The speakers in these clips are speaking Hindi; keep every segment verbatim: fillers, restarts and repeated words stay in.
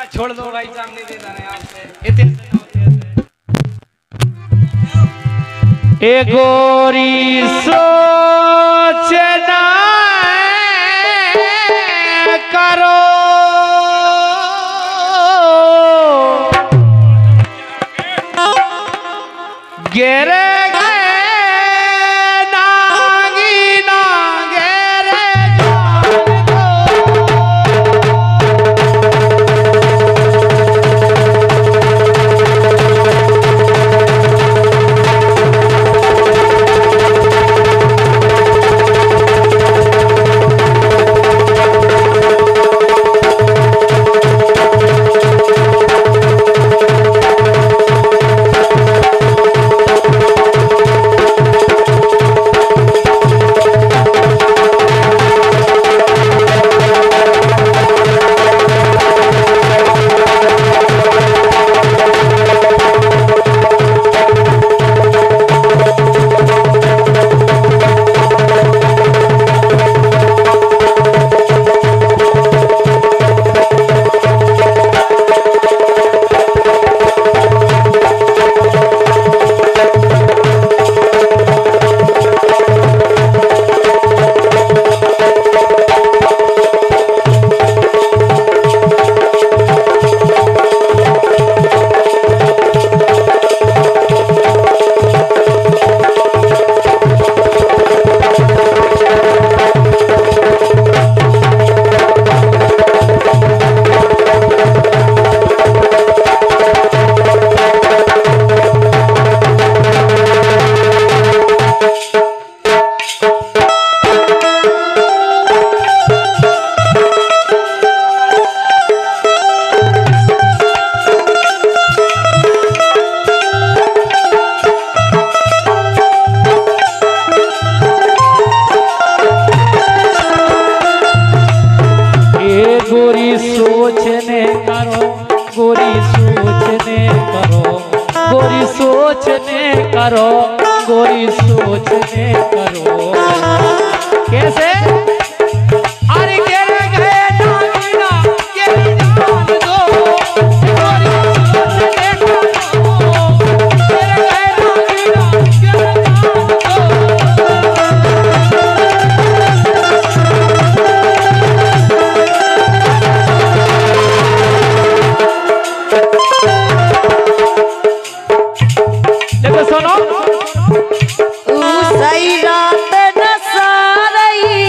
छोड़ दो भाई साहब, नहीं देता है आपसे इतने। ए गोरी सोचना करो गेरे करो गोरी सोचने करो कैसे अरे गिर गए नागिना ये जान दो गोरी सोचने करो गिर गए नागिना ये जान दो। सुनो सही रात नसारई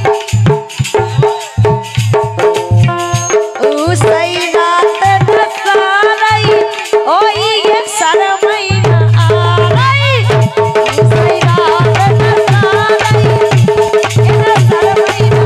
सही रात नसारई ओ ये शर्मैया आ रही सही रात नसारई ये शर्मैया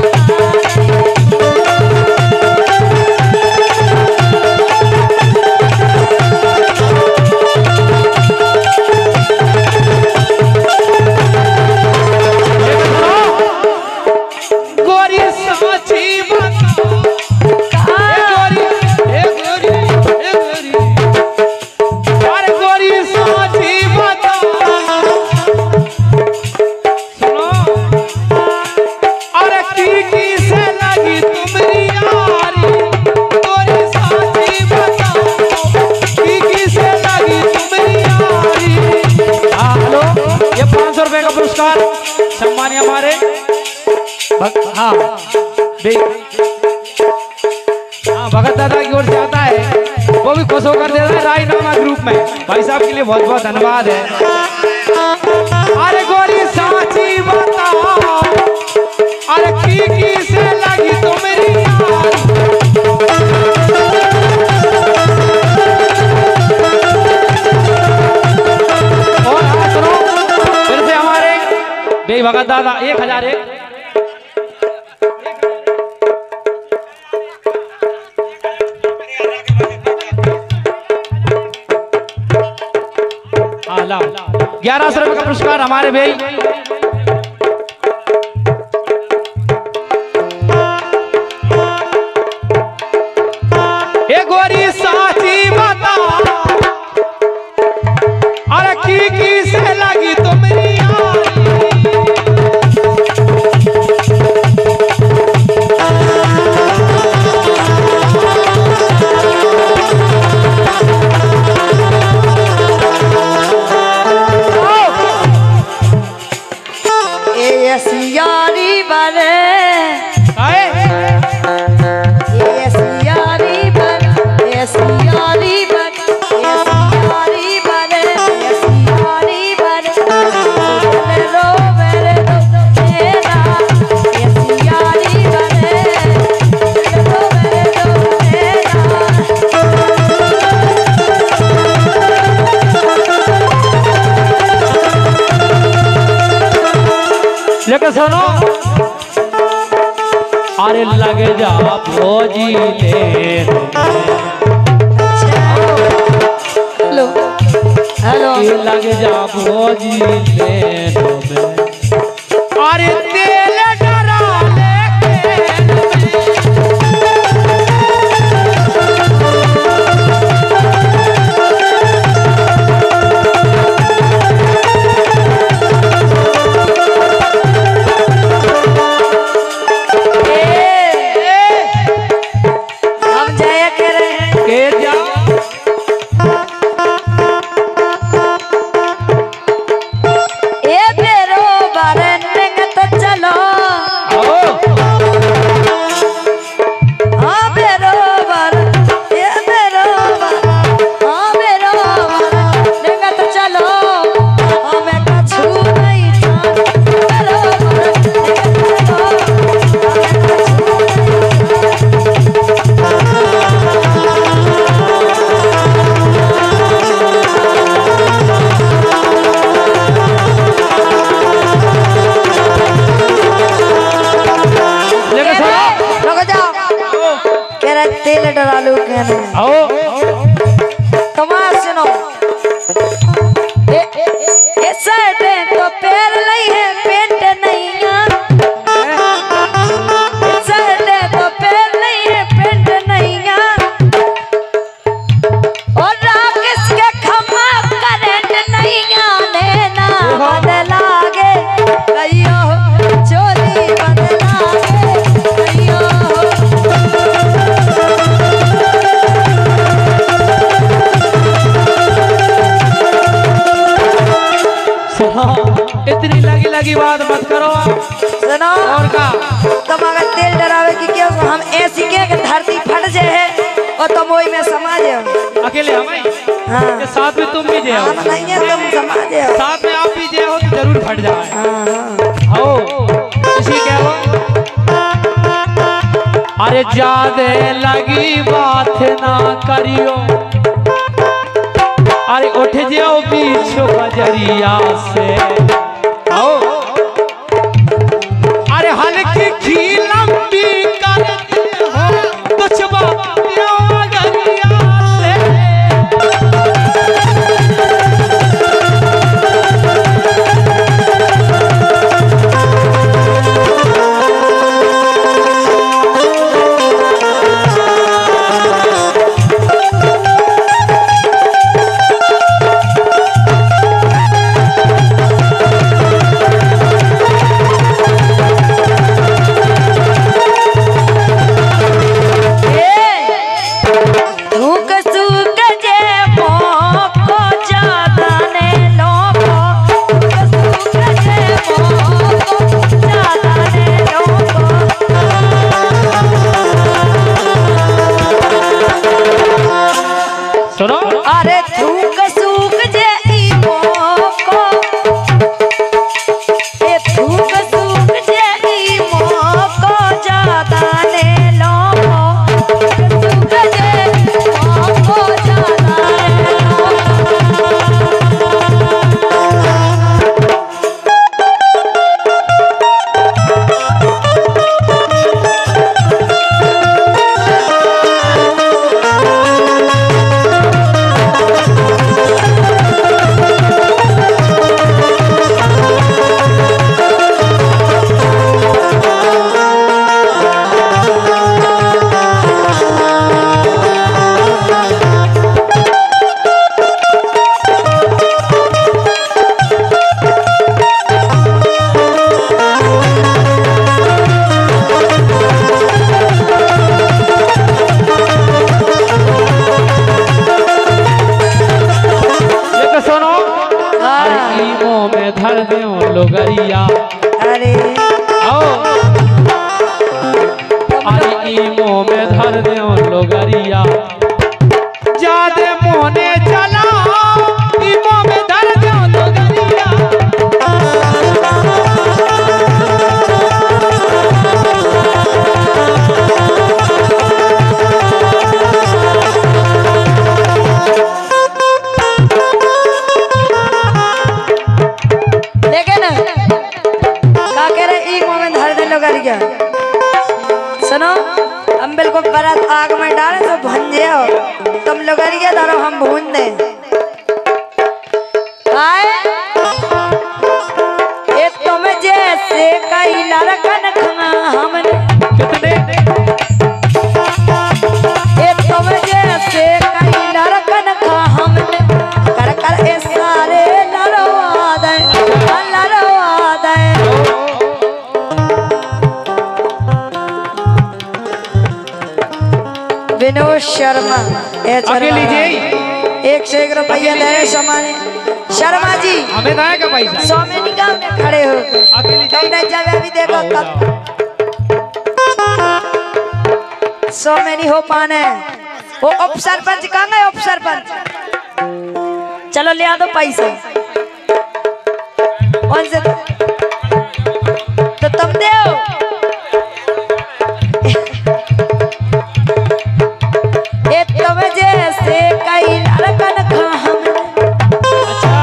सम्मान हमारे हाँ हाँ भगत दादा की ओर से आता है, वो भी खुश होकर देता है रायनामा ग्रुप में। भाई साहब के लिए बहुत बहुत धन्यवाद है। अरे गोरी साची बताओ अरे की की से लगी तो मेरी और हाँ सुनो फिर से हमारे बे भगत दादा एक हजार एक ग्यारह सौ रुपए का पुरस्कार हमारे भाई एक गोरी साची बता अरे की की से लगी तो मेरी भोजी ले हेलो हेलो लग जा भोजी ले अरे तेल डरा तेल डरालू कहने आओ कमाल सुनो ए ए शर्ट तो पैर नहीं है पेंट नहीं है शर्ट तो पैर नहीं है पेंट नहीं है और राकेश के खम्मा करंट नहीं आने ना बदलागे कहियो चोली बदलागे कहियो इतनी लगी लगी बात मत करो सुनो और का तुम अगर तेल डरावे की क्यों हम ऐसी के धरती फट जाए है और तुम वही में समा जाओ अकेले हम हाँ के साथ में तुम भी जाओ नहीं है तुम समा जाओ साथ में आप भी जाओ तो जरूर फट जाए हाँ हाँ हो इसी क्या हो अरे ज्यादा लगी बात ना करियो अरे उठ जाओ पीछे बजरिया से आओ अरे हल्की की लंबी करते हो कुछ बातियों बजरिया से अरे थूक सूख जे ई मोको ए थूक सूख जे ई मोको ज्यादा ने लोको थूक जे मोको ज्यादा ने लोगरिया अरे आओ अरे ईमो में धर दे लोगरिया जादे मोने चला ईमो में धर दे लोगरिया लुगरिया धरो हम भून दे आए ये तुम जैसे कई लड़कन खा हमने कितने ये तुम जैसे कई लड़कन खा हमने कर कर ए सारे लड़वा दे लड़वा दे विनोद शर्मा अकेली जी एक से एक रुपया दे समाने शर्मा जी हमें कहा का पैसा सौ में निकाल में खड़े हो गए अकेली जी तुमने जब अभी देखो कब सौ में नहीं हो पाने वो उप सरपंच कहाँ गए उप सरपंच चलो ले आ दो पैसे उनसे तो तुम दे ये तुम जैसे कई लड़कन खा हमने अच्छा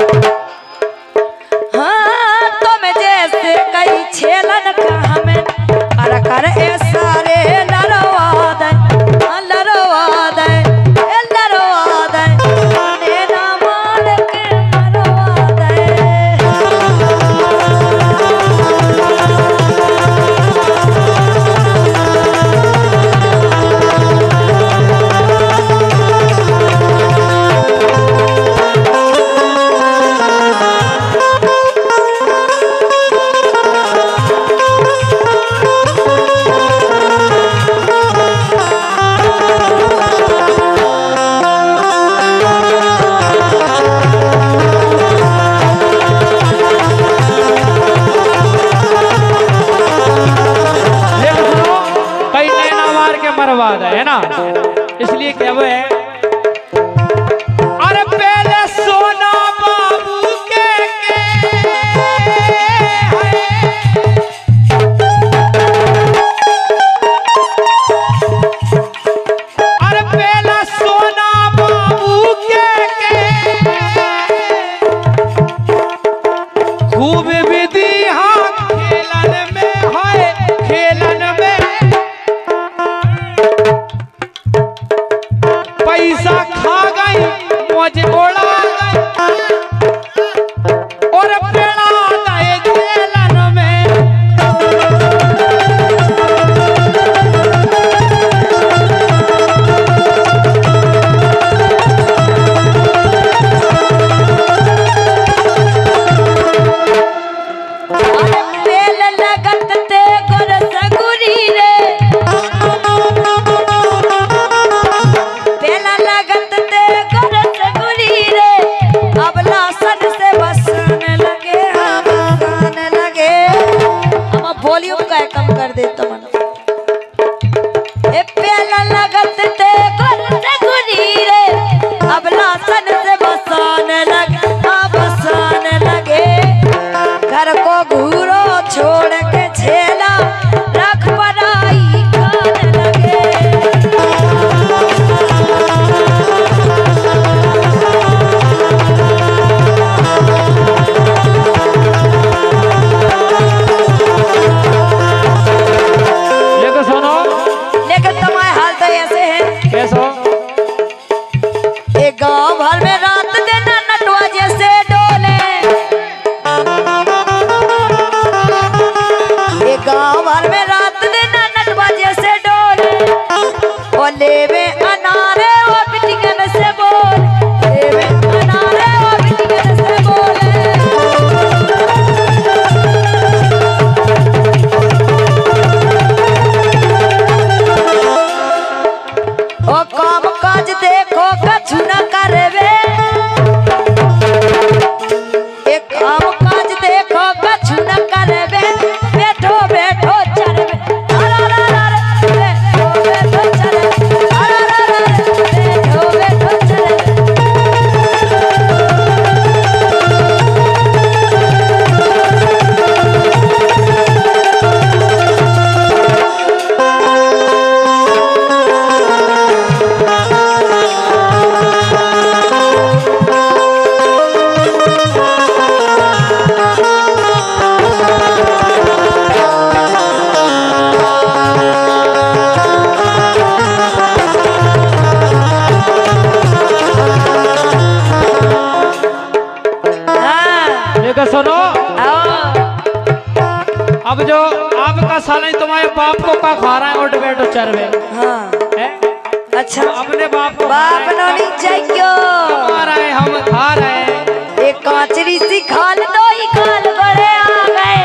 हाँ तुम जैसे कई छेलन खा हमें कर कर ए सारे लड़वा दे लड़वा दे लड़वा दे नैना मार के लड़वा दे बर्बाद है ना इसलिए क्या वो है अरे पहले सोना बाबू के, के अरे पहला सोना बाबू के, के खूब विधि हाँ खेलन में है खेलन में पैसा खा गई मौज उड़ा गई और पेड़ा गए खेलन में अरे बेल लगत ते गोरस गुरी रे बेला लगत ते गोरस गुरी रे अब लासन से बसने लगे हम बसने लगे हम वॉल्यूम का कम कर दे तो मन ए बेला लगत ते गोरस गुरी रे अब लासन से बसने लगे हम बसने लगे घर को घूरो छोड़ के छेला रख पराई खाने लगे लेकिन सुनो लेकिन तुम्हारे हाल तो ऐसे है कैसो एक गांव भर में रात दिन नटवा जैसे डोले एक गांव भर में रात दिन नटवा जैसे डोले और लेवे अनारे और बिटिंगन से बोल लेवे अनारे और बिटिंगन से बोले ओ काम काज देखो कछु न करवे एक काम काज देखो कछु न करवे बैठो बैठो चरवे बैठो बैठो चरवे बैठो बैठो चरवे अब जो आपका साला तुम्हारे बाप को का खा रहा है उठ बैठो चरवे हाँ है? अच्छा अपने बाप को बाप नोनी चाहिए खा रहे हैं, हम खा रहे हैं। एक कांचरी सी खाल दो ही खाल बड़े आ गए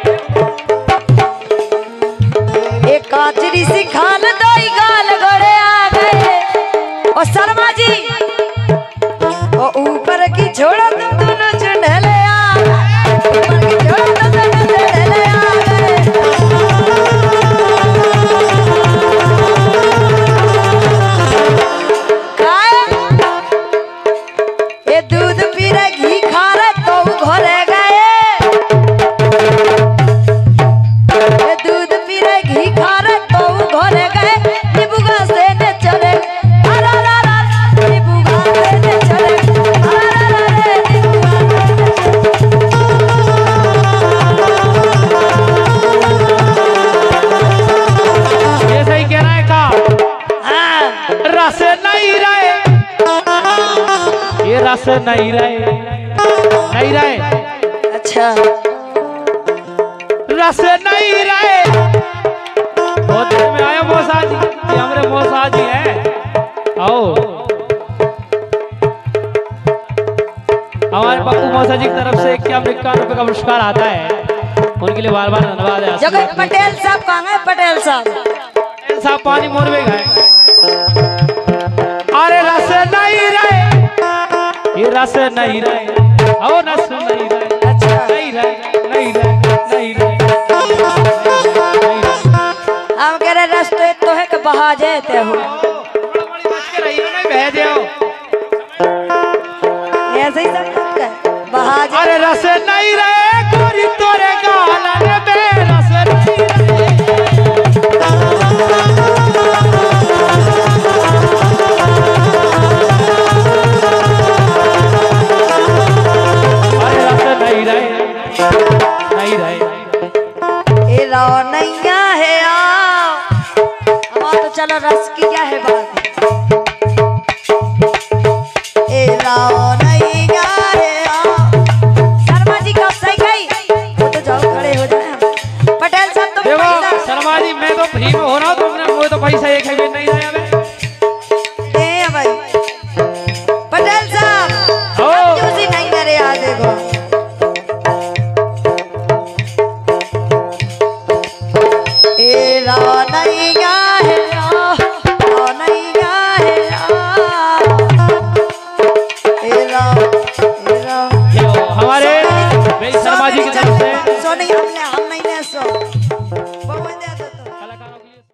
एक कांचरी सी खाल दो ही गाल बड़े आ गए और शर्मा जी और ऊपर की छोड़ो तुम दोनों चुंढले आ गए ऊपर की छोड़ो तुम दोनों चुंढले आ गए ये दूध पी रहे घी खा रहे तो घरे गए ये दूध पी रहे घी खा रहे तो घरे गए नींबूगा से ने चले अरे अरे अरे नींबूगा से ने चले अरे अरे अरे ये सही कह रहा है का हाँ रस नहीं रहे ये रस नहीं रहे नहीं रहे अच्छा रस नहीं रहे बहुत देर में आया मौसा जी ये हमारे मौसा जी हैं आओ हमारे पप्पू मौसा जी की तरफ से इक्यावन इक्यावन रुपए का पुरस्कार आता है उनके लिए बार बार धन्यवाद है। जगह पटेल साहब कहाँ है पटेल साहब पटेल साहब पानी मोरवे गए अरे रस नहीं रहे ये रस नहीं रहे आओ रस नहीं रहे अच्छा नहीं रहे नहीं रहे नहीं रहे हम कह रहे रास्ते तो है कि बहा जाते हो बड़ी बच के रही हो नहीं बह जाओ ऐसे ही सब कुछ कर बहा जा अरे रस नहीं रहे गोरी तोरे गालन में रस नहीं रहे अरे रस नहीं रहे नहीं रहे ए रो नैया है आओ हमारा तो चलो रस की क्या है बात ए रो नैया है आओ शर्मा जी कब सही गई वो तो जाओ खड़े हो जाए हम पटेल साहब तुम देखो पैसा शर्मा जी मैं तो फ्री में हो रहा हूँ तुमने वो तो पैसा एक है भी नहीं है हमें दे भाई पटेल साहब ओ जूसी नहीं मेरे आ देखो ए रो नैया है आओ रो नैया है आओ ए रो ए रो ये हमारे भाई शर्मा जी की तरफ से सोनी हमने हम नहीं ने सो